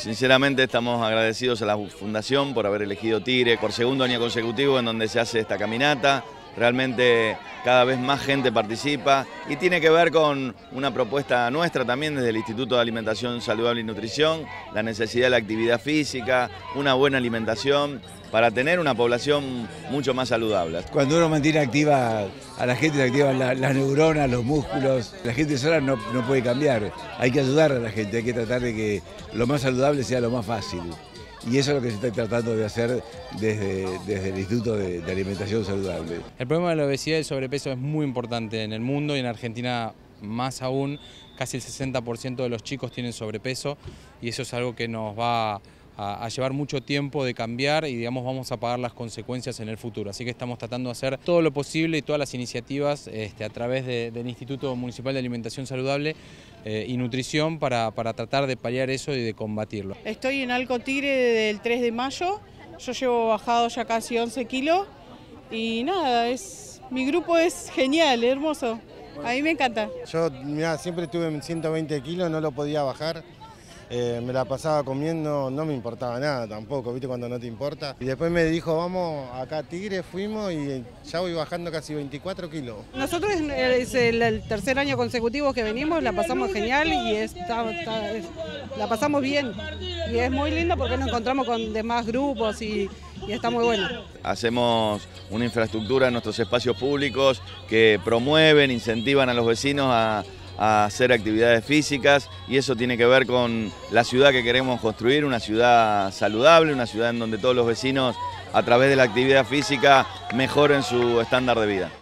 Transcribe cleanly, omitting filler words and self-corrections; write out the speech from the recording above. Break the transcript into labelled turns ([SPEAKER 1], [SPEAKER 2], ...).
[SPEAKER 1] Sinceramente estamos agradecidos a la Fundación por haber elegido Tigre por segundo año consecutivo en donde se hace esta caminata. Realmente cada vez más gente participa y tiene que ver con una propuesta nuestra también desde el Instituto de Alimentación Saludable y Nutrición, la necesidad de la actividad física, una buena alimentación para tener una población mucho más saludable.
[SPEAKER 2] Cuando uno mantiene activa a la gente, se activan las neuronas, los músculos. La gente sola no puede cambiar, hay que ayudar a la gente, hay que tratar de que lo más saludable sea lo más fácil. Y eso es lo que se está tratando de hacer desde el Instituto de Alimentación Saludable.
[SPEAKER 3] El problema de la obesidad y el sobrepeso es muy importante en el mundo y en Argentina más aún. Casi el 60% de los chicos tienen sobrepeso y eso es algo que nos va a llevar mucho tiempo de cambiar y vamos a pagar las consecuencias en el futuro. Así que estamos tratando de hacer todo lo posible y todas las iniciativas a través del Instituto Municipal de Alimentación Saludable y Nutrición para tratar de paliar eso y de combatirlo.
[SPEAKER 4] Estoy en Alco Tigre desde el 3 de mayo, yo llevo bajado ya casi 11 kilos y nada, mi grupo es genial, hermoso, a mí me encanta.
[SPEAKER 5] Yo siempre estuve en 120 kilos, no lo podía bajar. Me la pasaba comiendo, no me importaba nada tampoco, ¿viste? Cuando no te importa. Y después me dijo, vamos acá a Tigre, fuimos y ya voy bajando casi 24 kilos.
[SPEAKER 4] Nosotros es el tercer año consecutivo que venimos, la pasamos genial y la pasamos bien. Y es muy lindo porque nos encontramos con demás grupos y está muy bueno.
[SPEAKER 1] Hacemos una infraestructura en nuestros espacios públicos que promueven, incentivan a los vecinos a hacer actividades físicas y eso tiene que ver con la ciudad que queremos construir, una ciudad saludable, una ciudad en donde todos los vecinos a través de la actividad física mejoren su estándar de vida.